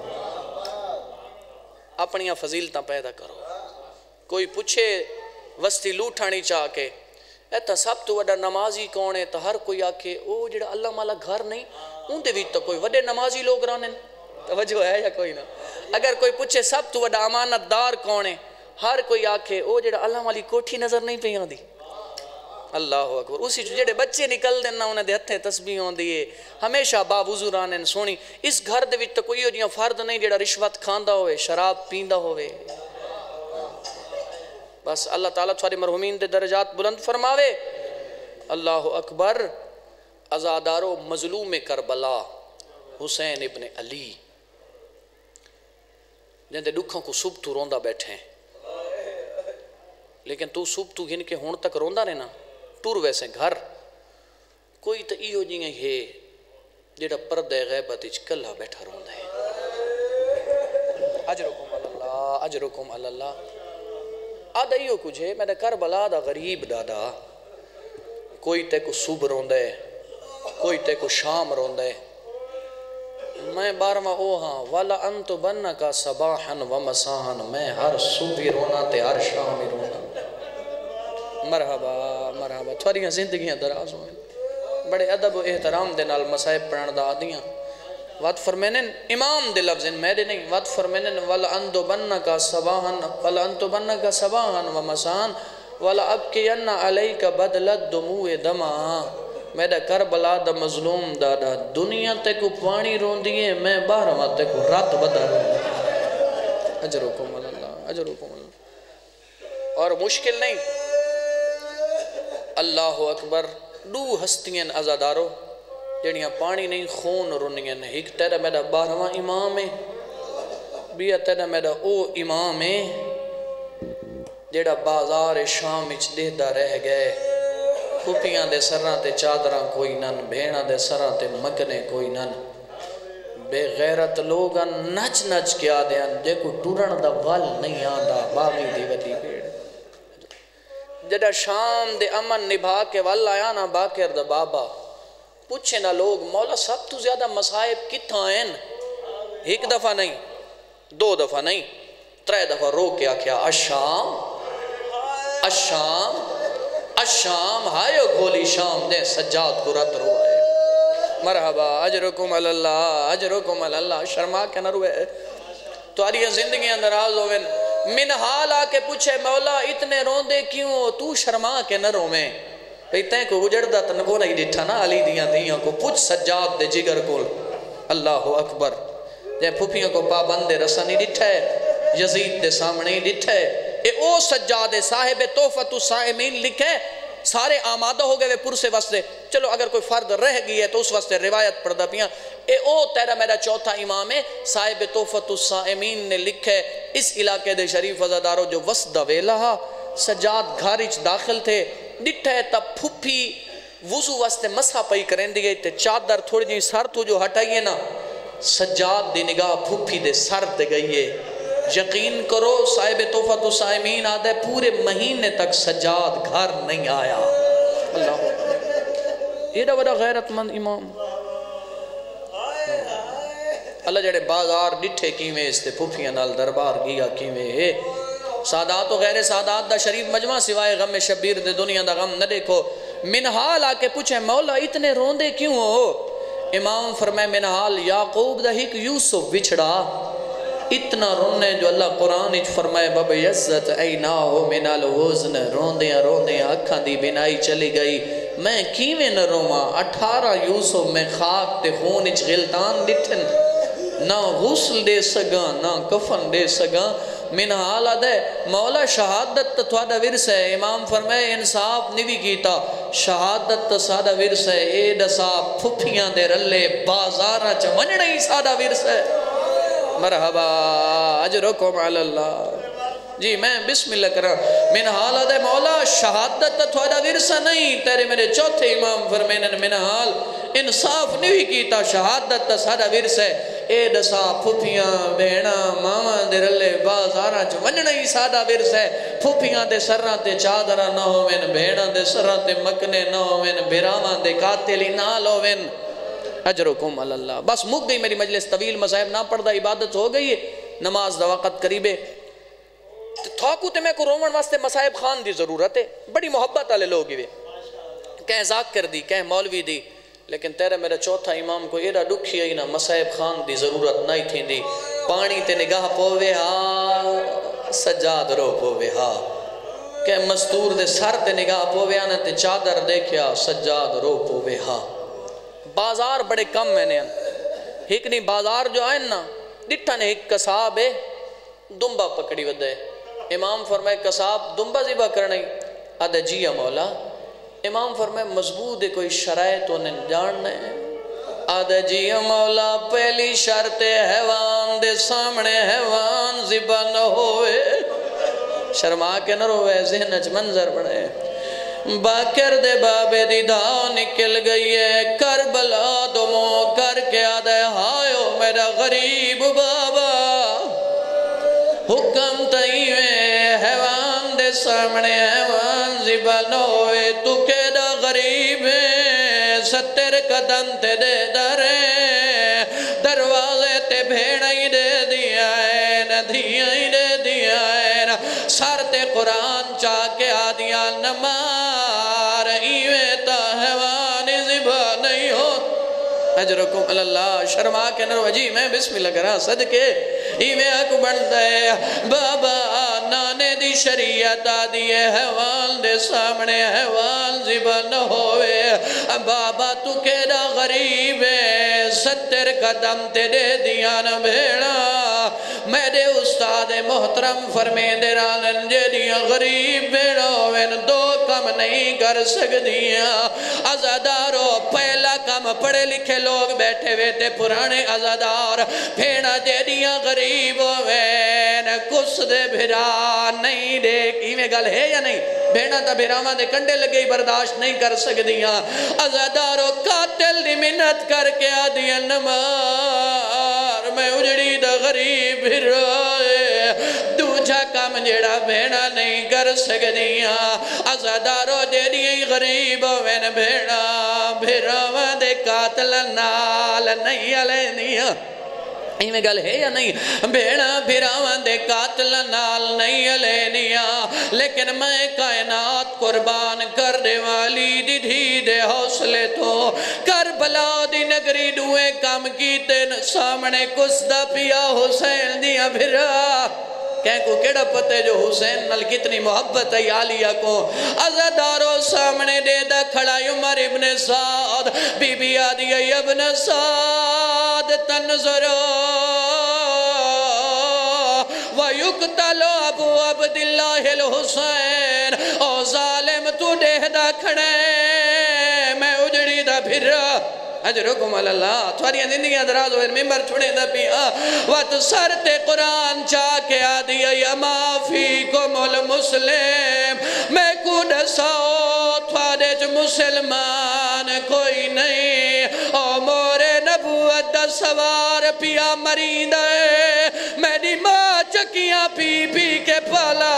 اپنیاں فضیلتاں پیدا کرو کوئی پوچھے وستی لوٹھانی چاہ کے ایتا سب تو وڈا نمازی کون ہے تو ہر کوئی آکے او جڑا اللہ مالا گھر نہیں ان دے بھی تو کوئی وڈے نمازی لوگ رانن توجہ ہے یا کوئی نہ اگر کوئی پوچھے سب تو وڈا امانت دار کون ہے ہر کوئی آکے او جڑا اللہ مالی کوٹھی نظر نہیں پہ آن دی اللہ اکبر اسی جڑے بچے نکل دینا انہیں دے ہتھے تسبیح ہون دیئے ہمیشہ باب حضور آنن سونی اس گھر دے وچ تو کوئی ہو جیاں فرد نہیں جڑا رشوت کھاندہ ہوئے شراب پیندہ ہوئے بس اللہ تعالیٰ تھوڑے مرحومین دے درجات بلند فرماوے اللہ اکبر ازادارو مظلوم کربلا حسین ابن علی جن دے دکھوں کو صبح تو روندہ بیٹھے ہیں لیکن تو صبح تو گن کے ہون تک روندہ رہنا ٹور ویسے گھر کوئی تو ایو جی ہے جیڑا پردے غیبت اچ کلا بیٹھا روندا ہے اجرکم اللہ اجرکم اللہ آدھا ایو کچھ ہے میرا کربلا دا غریب دادا کوئی تے کو صبح روندا ہے کوئی تے کو شام روندا ہے میں بارواں او ہاں والا انت بننا کا صباحن و مساحن میں ہر صبح رونا تے ہر شام رونا مرحبا مرحبا تھوڑیاں زندگیاں دراز ہوئیں بڑے ادب و احترام دے نال مسائب پڑھن دا آدیاں وات فرمینن امام دے لفظ میرے نہیں وات فرمینن والا انت بننا کا صباحن والا انت بننا کا صباحن و مساحن والا ابکین علیک بدلت دموع دما میرا کربلا دا مظلوم دادا دنیا تے کو پانی رون دیئے میں باہرواں تے کو رات بدا رون دیئے اجرکم اللہ اجرکم اللہ اور مشکل نہیں اللہ اکبر دو ہستیاں ازادارو جڑیاں پانی نہیں خون رونیاں ایک تیرا میرا باہرواں امام ہے بیا تیرا میرا او امام ہے جڑا بازار شام اچ دیدہ رہ گئے پھوپیاں دے سراں تے چادراں کوئی نن بھیڑاں دے سراں تے مکنے کوئی نن بے غیرت لوگاں نچ نچ کیا دیاں جے کو ٹورن دا ول نہیں آندا باغی دی وڈی بھیڑ جڑا شام دے امن نبھا کے ول آیا نا باکر دا بابا پوچھے نا لوگ مولا سب تو زیادہ مصائب کتھاں ہیں ایک دفعہ نہیں دو دفعہ نہیں ترے دفعہ رو کے آکھیا الشام الشام الشام ہائے گھولی شام دے سجاد کو رت رو آئے مرحبا اجرکم اللہ اجرکم اللہ شرما کے نہ روئے تو آریہ زندگی اندراز ہوئے منحال آ کے پوچھے مولا اتنے روندے کیوں تو شرما کے نہ روئے تین کو اجڑدا تنگو نہیں ڈٹھا نا علی دیاں دیاں کو پوچھ سجاد دے جگر کو اللہ اکبر جے پھوپیاں کو پابند رسا نہیں ڈٹھا ہے یزید دے سامنے ڈٹھا ہے اے او سجاد صاحب تحفۃ الصائمین لکھے سارے آمادہ ہو گئے پور سے واسطے چلو اگر کوئی فرد رہ گئی ہے تو اس واسطے روایت پڑھ دا پیاں اے او تیرا میرا چوتھا امام ہے صاحب تحفۃ الصائمین نے لکھے اس علاقے دے شریف وزادارو جو وسط ویلہ سجاد گھارچ داخل تھے ڈٹھا ہے تب پھوپی وضو واسطے مسا پئی کریں دی گئی تے چادر تھوڑی جی سر تو جو ہٹائیے نا سجاد دی نگاہ پھوپی دے سر دے گئیے یقین کرو صاحب تحفۃ الصائمین آدھے پورے مہینے تک سجاد گھر نہیں آیا اللہ ایڈا بڑا غیرت مند امام اللہ جڑے بازار ڈٹھے کیویں اس تے پھوپیاں نال دربار گیا کیویں ہے سادات و غیر سادات دا شریف مجمع سوائے غم شبیر دے دنیا دا غم نہ دیکھو منحال آ کے پوچھے مولا اتنے روندے کیوں ہو امام فرمائے منحال یعقوب دا ہک یوسف بچھڑا اتنا رونے جو اللہ قرآن اچھ فرمائے بب یزت ایناہو من الحزن روندیاں روندیاں اکھاں دی بنائی چلی گئی میں کیویں نہ روما اٹھارہ یوسف میں خاک تے خون اچھ غلطان ڈٹھن نہ غسل دے سگاں نہ کفن دے سگاں من حالہ دے مولا شہادت تھوڑا ورس ہے امام فرمائے انصاف نوی کیتا شہادت سادہ ورس ہے اے دسا پھپیاں دے رلے بازارہ چمنڈ نہیں سادہ ورس ہے مرحبا اجرکم علی اللہ جی میں بسم اللہ کرا من حالہ دے مولا شہادت تھوڑا ورس نہیں تیرے میرے چوتھے امام فرمینن من حال انصاف نوی کیتا شہادت سادہ ورس ہے اے دسا پھوپیاں بھیڑا ماما دے رلے بازاراں چ ونجنا ہی سادہ ورس ہے پھوپیاں دے سراں تے چادراں نہ ہوویں بھیڑاں دے سراں تے مکنے نہ ہوویں براواں دے قاتل نال ہوویں اجرکم اللہ بس مک گئی میری مجلس طویل مذاہب نہ پڑھدا عبادت ہو گئی ہے نماز دا وقت قریب ہے تھاکو تے میں کو رومن واسطے مصائب خان دی ضرورت ہے بڑی محبت والے لوگ ہوئے کہیں ذاکر دی کہیں مولوی دی لیکن تیرے میرا چوتھا امام کو ایڈا دکھی ہے نا مصائب خان دی ضرورت نہیں تھی دی پانی تے نگاہ پووے ہاں سجاد رو پووے ہاں کہ مستور دے سر تے نگاہ پووے آنا تے چادر دیکھیا سجاد رو پووے ہاں بازار بڑے کم میں نے ایک نہیں بازار جو آئیں نا ڈٹھا نے ایک کساب ہے دنبا پکڑی ودے امام فرمائے کساب دنبا زیبا کرنے آدھے جیا مولا امام فرمائے مضبوط ہے کوئی شرائط انہیں جاننے آدھے جیا مولا پہلی شرط حیوان دے سامنے حیوان زیبا نہ ہوئے شرما کے نہ روئے ذہن اچ منظر بڑھے باکر دے بابے دی دا نکل گئی ہے کربلا دمو کر کے آدھے ہائیو میرا غریب بابا حکم تائیوے حیوان دے سامنے حیوان زبان ہوئے تو کیڑا غریب ہے ستر قدم تے دے درے دروازے تے بھیڑائی دے دیا ہے ندھیائی دے دیا ہے سر تے قرآن چاہ کے آدیا نمار ایوے تا حیوان زبان نہیں ہو اجرکم اللہ شرما کے نرو عجیب میں بسم اللہ کرا صدقے ایوے اکو بڑھتا ہے بابا نانے دی شریعت آدیے حیوان دے سامنے حیوان زبان ہوئے بابا تو کیڑا غریب ہے ستر قدم تے دے دیا نہ بھیڑا میرے استاد محترم فرمین دے رالن جے دیا غریب بھیڑا ہوئے دو کم نہیں کر سکدیا عزادارو پہلا کم پڑھے لکھے لوگ بیٹھے ہوئے تھے پرانے عزادار بھیڑا دے دیا غریب ہوئے کس دے بھیڑا نہیں دیکھ ایمیں گل ہے یا نہیں بھیڑا تا بھیڑاواں دے کنڈے لگئی برداشت نہیں کر سکدیا عزادارو قاتل دی منت کر کے آدیا نمار میں اجڑی دا غریب بھیڑا دوجہ کام جڑا بھیڑا نہیں کر سکدیا عزادارو دے دیا غریب ہوئے بھیڑا بھیڑاواں دے قاتل نال نہیں علینیا ایمیں گل ہے یا نہیں بھیڑا بھیراوان دے قاتل نال نہیں علینیا لیکن میں کائنات قربان کر دے والی دی دھی دے حوصلے تو کربلا دی نگری دوئے کام کیتے سامنے کسدہ پیا حسین دیا بھیرا کہیں کو کیڑا پتے جو حسین نل کتنی محبت ہے عالیہ کو عزادارو سامنے دے دا کھڑا عمر ابن سعد بی بی آدھی ابن سعد تنظرو وَيُقْتَلُ ابو عبداللہ الحسین او ظالم تو دے دا کھڑے میں اجڑی دا بھرا اجرکم اللہ تھوڑی زندگی دراز ہوئے ممبر چھوڑے دا پیا وات سرت قرآن چاہ کے آدیا یا ما فیکم المسلم میں کو ڈساؤ تھوڑے جو مسلمان کوئی نہیں او مور نبوت دا سوار پیا مرید ہے میری ماں چکیاں پی پی کے پالا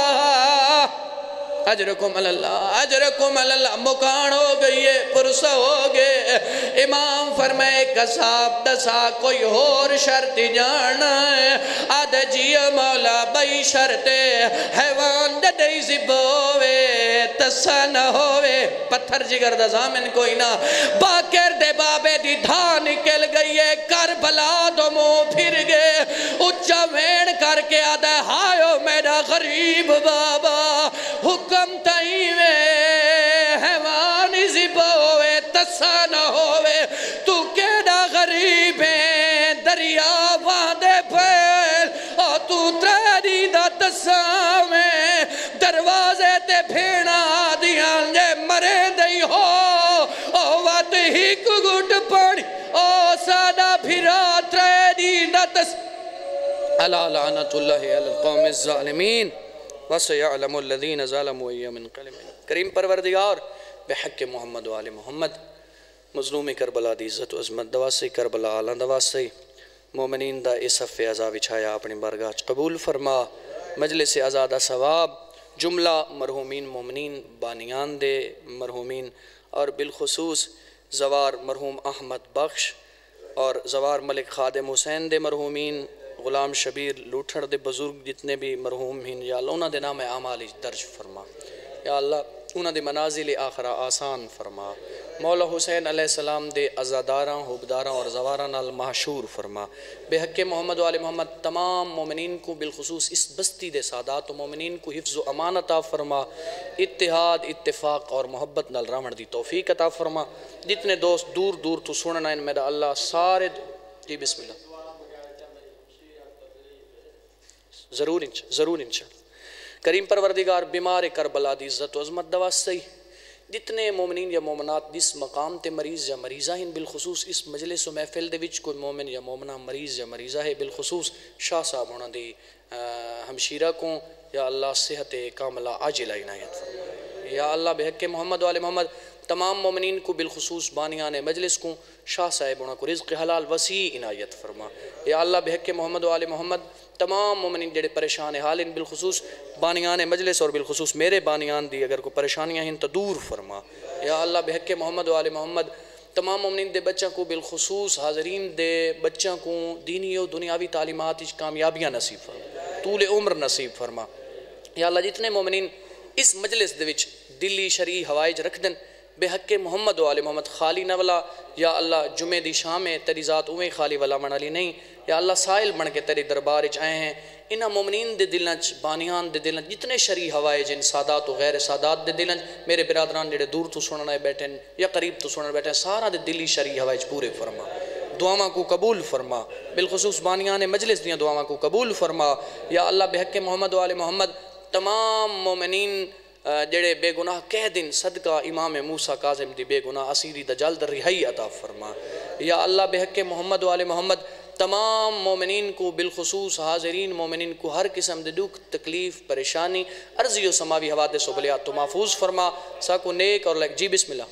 اجرکم اللہ اجرکم اللہ مکان ہو گئی ہے پرسہ ہو گئے امام فرمائے قصاب دسا کوئی اور شرط جانا ہے آدھ جی مولا بھائی شرط حیوان ددائی زبوے تسا نہ ہوئے پتھر جگر دا زامن کوئی نہ باکر دے بابے دی دھا نکل گئی ہے کربلا دو مو پھر گئے اچھا وین کر کے آدھا ہائیو میرا غریب بابا حکم تائیوے حیوان زبوے تسا نہ ہوئے تو کیڑا غریب ہے دریا واندے پھیل اور تو تریدی دا تسا میں دروازے تے بھیڑا دیاں جے مرے دی ہو او وات ہی کو گھٹ پڑی او سادہ بھیرا تریدی دا تسا اللہ لعنت اللہ علی القوم الظالمین وَسَيَعْلَمُ الَّذِينَ ظَلَمُوا أَيَّ مُنْقَلِبٍ کریم پروردگار بحق محمد و آل محمد مظلوم کربلا دی عزت و عظمت دواسی کربلا آلہ دواسی مومنین دا اس صف عذاب چھایا اپنی بارگاہ قبول فرما مجلس ازادہ ثواب جملہ مرحومین مومنین بانیان دے مرحومین اور بالخصوص زوار مرحوم احمد بخش اور زوار ملک خادم حسین دے مرحومین غلام شبیر لوٹھڑ دے بزرگ جتنے بھی مرحوم ہیں یا اللہ انہاں دے نام اعمال درج فرما یا اللہ انہاں دے منازل آخرہ آسان فرما مولا حسین علیہ السلام دے عزاداراں حبداراں اور زواراں نال محشور فرما بے حق محمد و آل محمد تمام مومنین کو بالخصوص اس بستی دے سادات و مومنین کو حفظ و امان عطا فرما اتحاد اتفاق اور محبت نال رامن دی توفیق عطا فرما جتنے دوست دور دور تو سننا ان میرا اللہ سارے جی بسم اللہ ضرور انشاء ضرور انشاء کریم پروردگار بیمار کربلا دی عزت و عظمت دوا صحیح جتنے مومنین یا مومنات جس مقام تے مریض یا مریضہ ہیں بالخصوص اس مجلس و محفل دے وچ کوئی مومن یا مومنہ مریض یا مریضہ ہے بالخصوص شاہ صاحب ہونا دی ہمشیرہ کو یا اللہ صحت کاملہ عاجلہ عنایت فرما یا اللہ بحق محمد وآل محمد تمام مومنین کو بالخصوص بانیان مجلس کو شاہ صاحبوں کو رزق حلال وسیع عنایت فرما یا اللہ بحق محمد وآل محمد تمام مومنین جڑے پریشان حال ان بالخصوص بانیان مجلس اور بالخصوص میرے بانیان دی اگر کوئی پریشانیاں ہیں تو دور فرما یا اللہ بحق محمد وآل محمد تمام مومنین دے بچوں کو بالخصوص حاضرین دے بچوں کو دینی و دنیاوی تعلیمات اچ کامیابیاں نصیب فرما طول عمر نصیب فرما یا اللہ جتنے مومنین اس مجلس دے وچ دلی شرعی ہوائج رکھ دن بے حق محمد وآل محمد خالی نہ ولا یا اللہ جمعہ دی شام ہے تیری ذات اویں خالی ولا من علی نہیں یا اللہ سائل بن کے تیری دربار اچ آئے ہیں انہا مومنین دے دلنچ بانیان دے دلنچ جتنے شرعی ہوائج ان سادات و غیر سادات دے دلنچ میرے برادران جڑے دور تو سننے بیٹھیں یا قریب تو سننے بیٹھیں سارا دے دلی شرعی ہوائج پورے فرما دعاواں کو قبول فرما بالخصوص بانیان مجلس دیاں دعاواں کو قبول فرما یا اللہ بحق محمد وآل محمد تمام مومنین جڑے بے گناہ کہہ دن صدقہ امام موسیٰ کاظم دی بے گناہ اسیری دا جلد رہائی عطا فرما یا اللہ بحق محمد وآل محمد تمام مومنین کو بالخصوص حاضرین مومنین کو ہر قسم دے دکھ تکلیف پریشانی عرضی و سماوی حوادث و بلیات تو محفوظ فرما ساکو نیک اور لائک جی بسم اللہ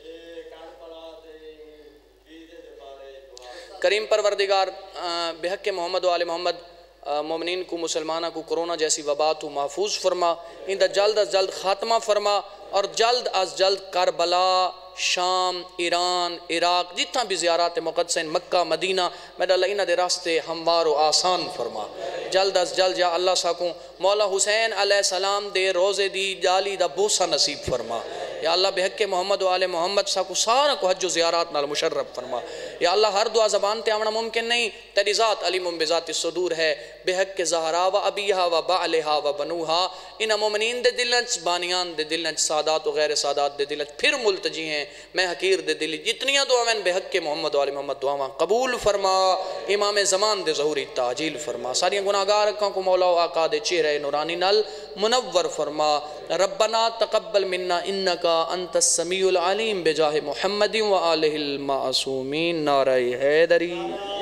کریم پروردگار بحق محمد وآل محمد مومنین کو مسلمانہ کو کرونا جیسی وبات کو محفوظ فرما ان دا جلد از جلد خاتمہ فرما اور جلد از جلد کربلا شام ایران عراق جتنا بھی زیارات مقدس ہیں مکہ مدینہ میں اللہ انہ دے راستے ہموار و آسان فرما جلد از جلد یا اللہ ساکوں مولا حسین علیہ السلام دے روزے دی جالی دا بوسہ نصیب فرما یا اللہ بحق محمد و آل محمد ساکو سارا کو حج و زیارات نال مشرف فرما یا اللہ ہر دعا زبان تے آمنا ممکن نہیں تیری ذات علیم بذات الصدور ہے بحق زہرا و ابیہا و بعلہا و بنوہا انہ مومنین دے دلنچ بانیان دے دلنچ سادات و غیر سادات دے دلنچ پھر ملتجی ہیں میں حقیر دے دلی جتنیاں دعاویں بحق محمد و آل محمد دعاواں قبول فرما امام زمان دے ظہوری تعجیل فرما ساری گناہگار کان کو مولا و آقا دے چہرے نورانی نال منور فرما ربنا تقبل منا انکا انت السمیع العلیم بجاہ محمد و آلہ المعصومین نعرہ حیدری